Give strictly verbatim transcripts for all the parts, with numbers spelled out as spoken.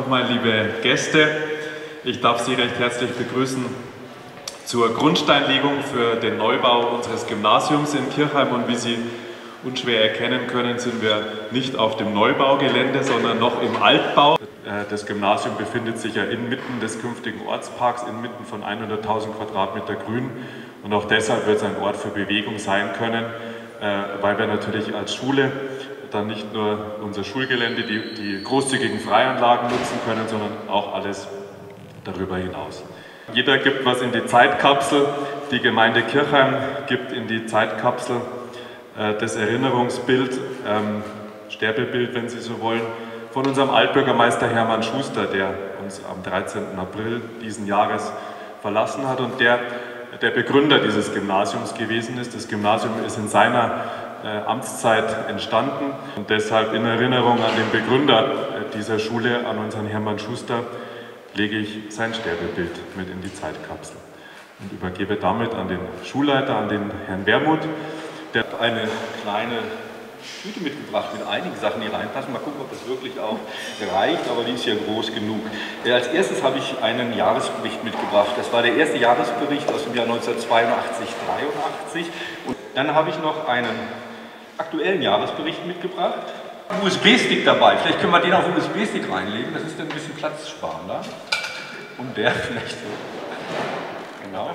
nochmal, liebe Gäste. Ich darf Sie recht herzlich begrüßen zur Grundsteinlegung für den Neubau unseres Gymnasiums in Kirchheim. Und wie Sie unschwer erkennen können, sind wir nicht auf dem Neubaugelände, sondern noch im Altbau. Das Gymnasium befindet sich ja inmitten des künftigen Ortsparks, inmitten von hunderttausend Quadratmeter Grün. Und auch deshalb wird es ein Ort für Bewegung sein können, weil wir natürlich als Schule dann nicht nur unser Schulgelände, die, die großzügigen Freianlagen nutzen können, sondern auch alles darüber hinaus. Jeder gibt was in die Zeitkapsel. Die Gemeinde Kirchheim gibt in die Zeitkapsel äh, das Erinnerungsbild, ähm, Sterbebild, wenn Sie so wollen, von unserem Altbürgermeister Hermann Schuster, der uns am dreizehnten April diesen Jahres verlassen hat und der der Begründer dieses Gymnasiums gewesen ist. Das Gymnasium ist in seiner äh, Amtszeit entstanden und deshalb in Erinnerung an den Begründer äh, dieser Schule, an unseren Hermann Schuster, lege ich sein Sterbebild mit in die Zeitkapsel und übergebe damit an den Schulleiter, an den Herrn Wermuth, der eine kleine Tüte mitgebracht mit einigen Sachen, die reinpassen. Mal gucken, ob das wirklich auch reicht, aber die ist ja groß genug. Als erstes habe ich einen Jahresbericht mitgebracht. Das war der erste Jahresbericht aus dem Jahr neunzehnhundertzweiundachtzig dreiundachtzig. Und dann habe ich noch einen aktuellen Jahresbericht mitgebracht. U S B-Stick dabei. Vielleicht können wir den auf U S B-Stick reinlegen. Das ist dann ein bisschen platzsparender. Und der vielleicht so. Genau.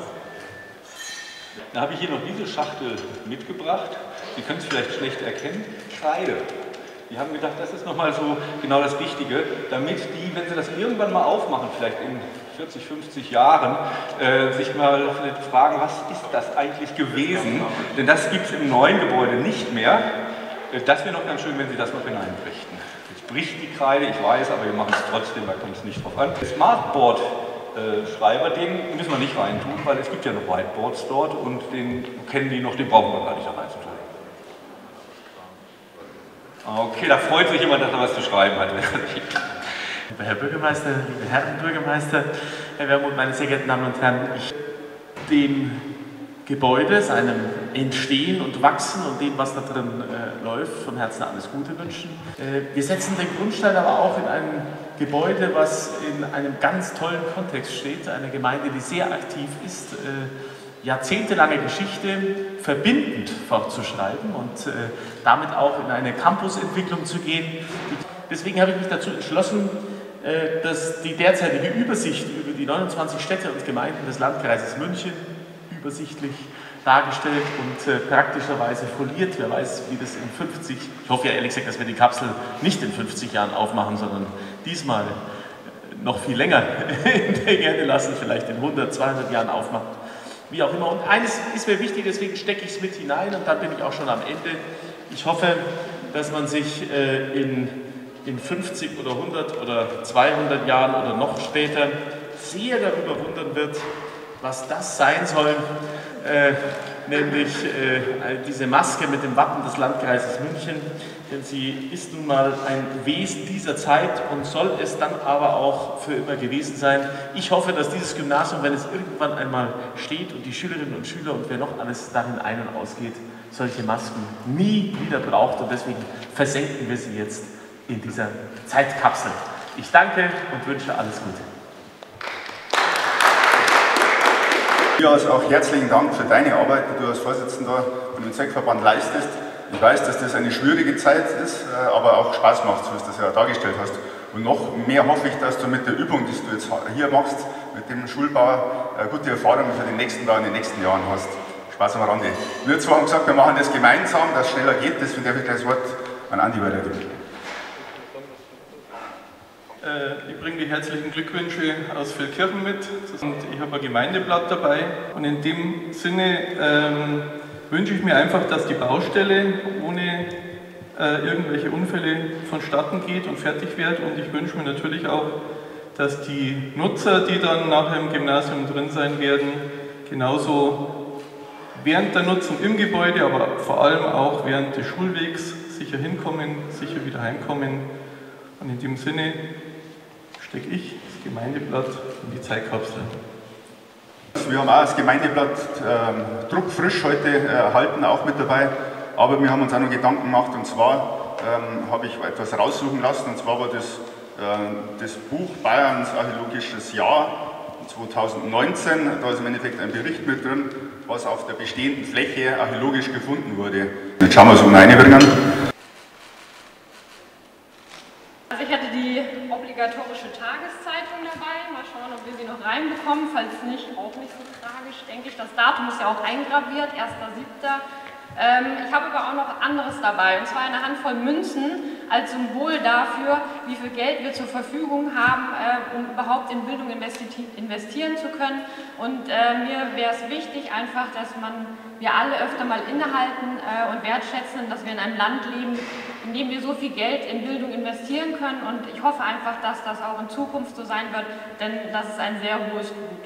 Dann habe ich hier noch diese Schachtel mitgebracht. Sie können es vielleicht schlecht erkennen. Kreide. Die haben gedacht, das ist nochmal so genau das Richtige, damit die, wenn sie das irgendwann mal aufmachen, vielleicht in vierzig, fünfzig Jahren, äh, sich mal fragen, was ist das eigentlich gewesen? Denn das gibt es im neuen Gebäude nicht mehr. Das wäre noch ganz schön, wenn Sie das noch hineinbrächten. Jetzt bricht die Kreide, ich weiß, aber wir machen es trotzdem, da kommt es nicht drauf an. Smartboard Äh, Schreiber, den müssen wir nicht reintun, weil es gibt ja noch Whiteboards dort und den kennen die noch, den brauchen wir gar nicht da reinzutun. Okay, da freut sich jemand, dass er was zu schreiben hat. Lieber Herr Bürgermeister, liebe Herren Bürgermeister, Herr Wermuth, meine sehr geehrten Damen und Herren, ich dem Gebäude, seinem Entstehen und Wachsen und dem, was da drin äh, läuft, von Herzen alles Gute wünschen. Äh, wir setzen den Grundstein aber auch in einem Gebäude, was in einem ganz tollen Kontext steht, eine Gemeinde, die sehr aktiv ist, äh, jahrzehntelange Geschichte verbindend fortzuschreiben und äh, damit auch in eine Campusentwicklung zu gehen. Deswegen habe ich mich dazu entschlossen, äh, dass die derzeitige Übersicht über die neunundzwanzig Städte und Gemeinden des Landkreises München übersichtlich dargestellt und äh, praktischerweise foliert. Wer weiß, wie das in fünfzig, ich hoffe ja ehrlich gesagt, dass wir die Kapsel nicht in fünfzig Jahren aufmachen, sondern diesmal noch viel länger in der Erde lassen, vielleicht in hundert, zweihundert Jahren aufmachen, wie auch immer. Und eines ist mir wichtig, deswegen stecke ich es mit hinein und dann bin ich auch schon am Ende. Ich hoffe, dass man sich äh, in, in fünfzig oder hundert oder zweihundert Jahren oder noch später sehr darüber wundern wird, was das sein soll, äh, nämlich äh, diese Maske mit dem Wappen des Landkreises München, denn sie ist nun mal ein Wesen dieser Zeit und soll es dann aber auch für immer gewesen sein. Ich hoffe, dass dieses Gymnasium, wenn es irgendwann einmal steht und die Schülerinnen und Schüler und wer noch alles darin ein- und ausgeht, solche Masken nie wieder braucht und deswegen versenken wir sie jetzt in dieser Zeitkapsel. Ich danke und wünsche alles Gute. Ja, also auch herzlichen Dank für deine Arbeit, die du als Vorsitzender von dem Zweckverband leistest. Ich weiß, dass das eine schwierige Zeit ist, aber auch Spaß macht, so wie du das ja dargestellt hast. Und noch mehr hoffe ich, dass du mit der Übung, die du jetzt hier machst, mit dem Schulbau, gute Erfahrungen für den nächsten Tag in den nächsten Jahren hast. Spaß am Rande. Wir zwei haben gesagt, wir machen das gemeinsam, dass es schneller geht, deswegen darf ich das Wort an Andi weitergeben. Ich bringe die herzlichen Glückwünsche aus Vilkirchen mit und ich habe ein Gemeindeblatt dabei und in dem Sinne ähm, wünsche ich mir einfach, dass die Baustelle ohne äh, irgendwelche Unfälle vonstatten geht und fertig wird und ich wünsche mir natürlich auch, dass die Nutzer, die dann nachher im Gymnasium drin sein werden, genauso während der Nutzung im Gebäude, aber vor allem auch während des Schulwegs sicher hinkommen, sicher wieder heimkommen und in dem Sinne stecke ich das Gemeindeblatt in die Zeitkapsel. Wir haben auch das Gemeindeblatt ähm, druckfrisch heute äh, erhalten, auch mit dabei, aber wir haben uns auch noch Gedanken gemacht und zwar ähm, habe ich etwas raussuchen lassen und zwar war das das Buch Bayerns archäologisches Jahr zweitausendneunzehn, da ist im Endeffekt ein Bericht mit drin, was auf der bestehenden Fläche archäologisch gefunden wurde. Jetzt schauen wir es um reinbringen. Also ich hatte die obligatorische Tageszeitung dabei, mal schauen, ob wir sie noch reinbekommen, falls nicht, auch nicht so tragisch, denke ich. Das Datum ist ja auch eingraviert, erster siebter Ähm, ich habe aber auch noch anderes dabei, und zwar eine Handvoll Münzen als Symbol dafür, wie viel Geld wir zur Verfügung haben, äh, um überhaupt in Bildung investi investieren zu können. Und äh, mir wäre es wichtig einfach, dass man, wir alle öfter mal innehalten äh, und wertschätzen, dass wir in einem Land leben, in dem wir so viel Geld in Bildung investieren können. Und ich hoffe einfach, dass das auch in Zukunft so sein wird, denn das ist ein sehr hohes Gut.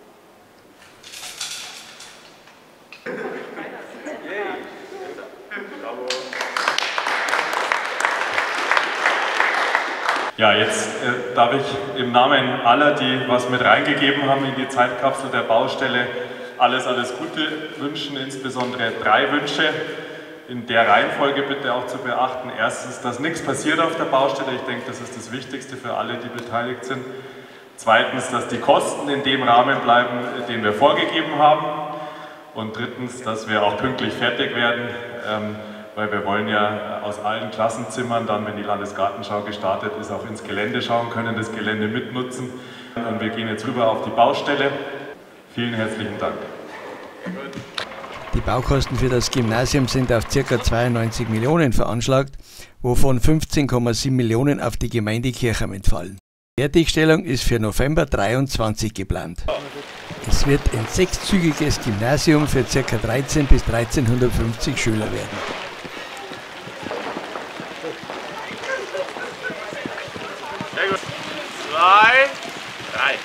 Ja, jetzt äh, darf ich im Namen aller, die was mit reingegeben haben in die Zeitkapsel der Baustelle, alles, alles Gute wünschen, insbesondere drei Wünsche, in der Reihenfolge bitte auch zu beachten. Erstens, dass nichts passiert auf der Baustelle, ich denke, das ist das Wichtigste für alle, die beteiligt sind. Zweitens, dass die Kosten in dem Rahmen bleiben, den wir vorgegeben haben. Und drittens, dass wir auch pünktlich fertig werden, ähm, weil wir wollen ja aus allen Klassenzimmern dann, wenn die Landesgartenschau gestartet ist, auch ins Gelände schauen können, das Gelände mitnutzen. Und wir gehen jetzt rüber auf die Baustelle. Vielen herzlichen Dank. Die Baukosten für das Gymnasium sind auf ca. zweiundneunzig Millionen veranschlagt, wovon fünfzehn Komma sieben Millionen auf die Gemeinde Kirchheim entfallen. Die Fertigstellung ist für November dreiundzwanzig geplant. Es wird ein sechszügiges Gymnasium für ca. dreizehn bis dreizehnhundertfünfzig Schüler werden. Sehr gut. Zwei, drei.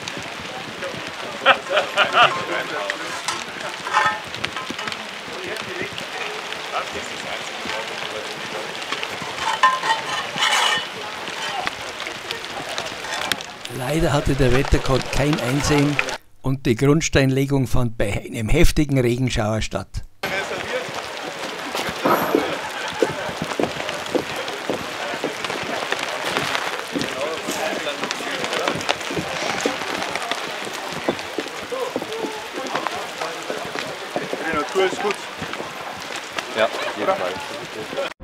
Leider hatte der Wettergott kein Einsehen und die Grundsteinlegung fand bei einem heftigen Regenschauer statt. Die Natur ist gut. Ja, auf jeden Fall.